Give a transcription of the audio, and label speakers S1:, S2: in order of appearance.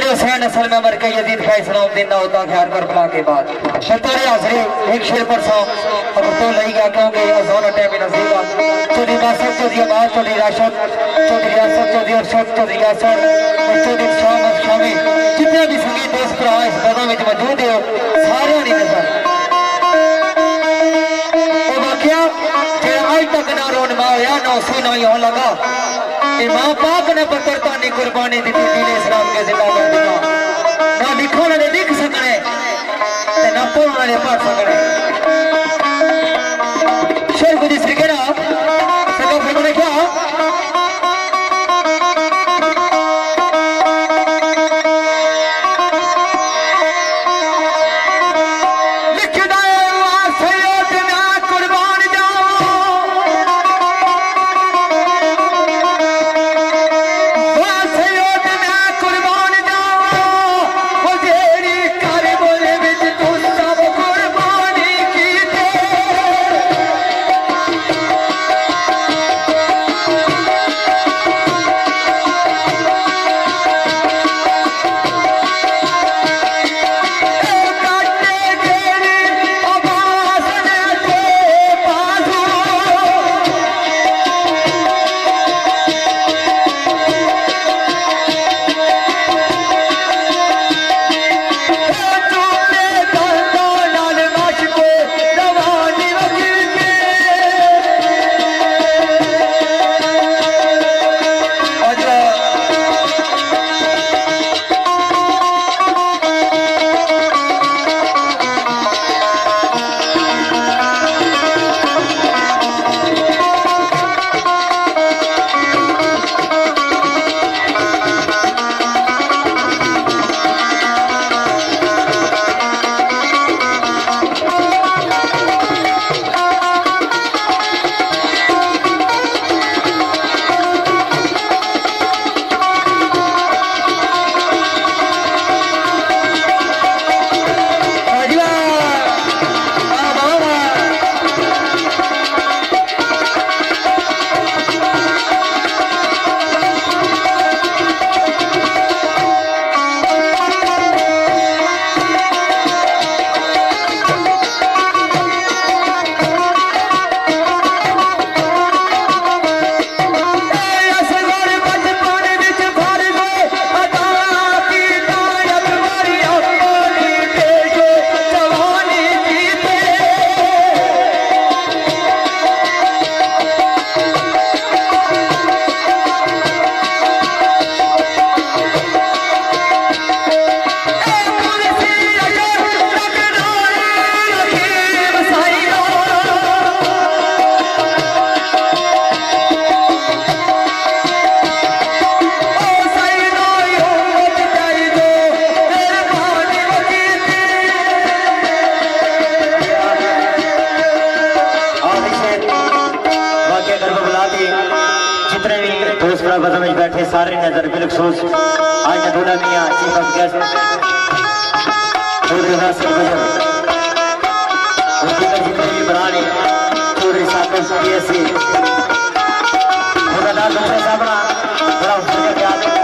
S1: हुसैन नस्ल में मर के यजीद का इस्लाम दिन ना होता ख्याल कर बला के बाद शतारे हाजरी एक शेर पर सौ अब तो लई गया क्योंकि अज़ान टाइम में नसीबा चौधरी बासठ चौधरी आबाद चौधरी राशद चौधरी रियासत चौधरी अरशद चौधरी यासर और चौधरी शाह शामी जितने भी संगीत दोस्त भरा इस बदा में मौजूद है सारे नहीं नजर वाकया जो आज तक ना रोनमा होया ना उसी ना ही होने लगा मां पाक ने पकड़ता नहीं कुर्बानी दी दीन इस्लाम के जिंदा कर दिया ना लिखो वाले लिख सकने ना पढ़ने वाले पढ़ सकने शेर को जिस तरीके ना सका फिर मैंने क्या में बैठे सारे नजर बिलखसूस आज नदूला मियां chief of guest Chaudhary Nasir Gujjar जितने भी बरानी चौधरी साकिब पीएससी खुदा नाम दूसरे सामना बड़ा